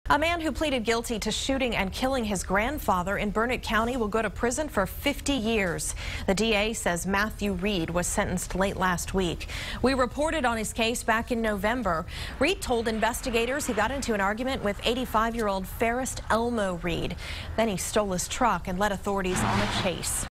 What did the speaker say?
A man who pleaded guilty to shooting and killing his grandfather in Burnet County will go to prison for 50 years. The DA says Matthew Reed was sentenced late last week. We reported on his case back in November. Reed told investigators he got into an argument with 85-year-old Ferris Elmo Reed. Then he stole his truck and led authorities on a chase.